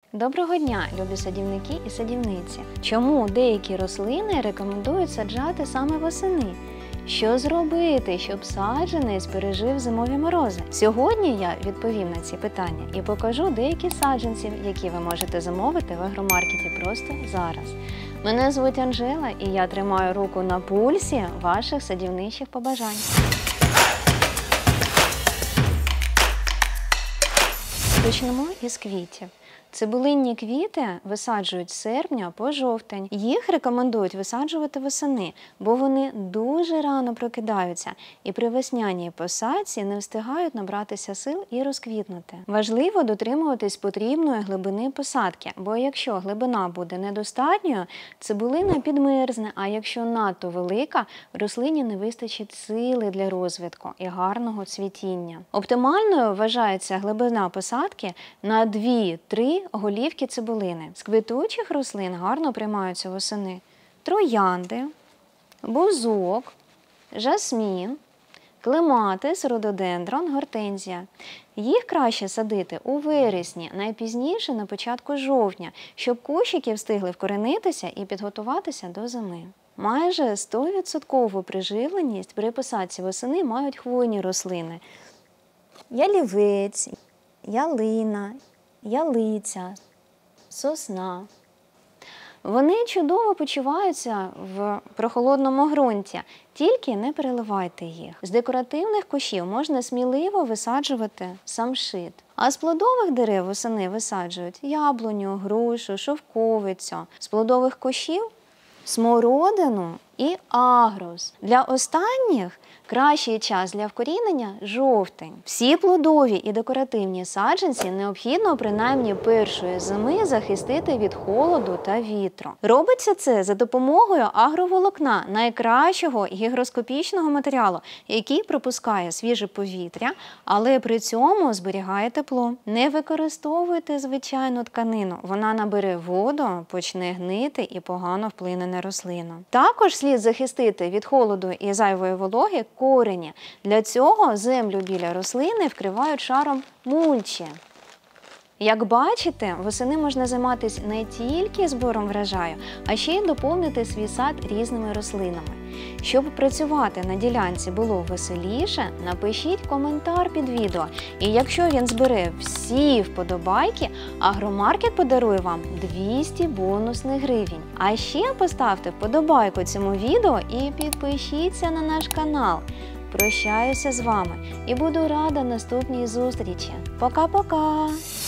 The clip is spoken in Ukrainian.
Доброго дня, любі садівники і садівниці! Чому деякі рослини рекомендують саджати саме восени? Що зробити, щоб саджанець пережив зимові морози? Сьогодні я відповім на ці питання і покажу деякі саджанці, які ви можете замовити в агромаркеті просто зараз. Мене звуть Анжела і я тримаю руку на пульсі ваших садівничих побажань. Почнемо із квітів. Цибулинні квіти висаджують з серпня по жовтень. Їх рекомендують висаджувати восени, бо вони дуже рано прокидаються і при весняній посадці не встигають набратися сил і розквітнути. Важливо дотримуватись потрібної глибини посадки, бо якщо глибина буде недостатньою, цибулина підмерзне, а якщо надто велика, рослині не вистачить сили для розвитку і гарного цвітіння. Оптимальною вважається глибина посадки на 2-3 голівки цибулини. З квітучих рослин гарно приймаються восени троянди, бузок, жасмін, клематис, рододендрон, гортензія. Їх краще садити у вересні, найпізніше на початку жовтня, щоб кущики встигли вкоренитися і підготуватися до зими. Майже 100% приживленість при посадці восени мають хвойні рослини. Ялівець, ялина, ялиця, сосна. Вони чудово почуваються в прохолодному ґрунті, тільки не переливайте їх. З декоративних кущів можна сміливо висаджувати самшит. А з плодових дерев восени висаджують яблуню, грушу, шовковицю. З плодових кущів – смородину і агрус. Для останніх кращий час для вкорінення – жовтень. Всі плодові і декоративні саджанці необхідно принаймні першої зими захистити від холоду та вітру. Робиться це за допомогою агроволокна, найкращого гігроскопічного матеріалу, який пропускає свіже повітря, але при цьому зберігає тепло. Не використовуйте звичайну тканину, вона набере воду, почне гнити і погано вплине на рослину. Також слід захистити від холоду і зайвої вологи корені. Для цього землю біля рослини вкривають шаром мульчі. Як бачите, восени можна займатися не тільки збором врожаю, а ще й доповнити свій сад різними рослинами. Щоб працювати на ділянці було веселіше, напишіть коментар під відео. І якщо він збере всі вподобайки, агромаркет подарує вам 200 бонусних гривень. А ще поставте вподобайку цьому відео і підпишіться на наш канал. Прощаюся з вами і буду рада наступній зустрічі. Пока-пока!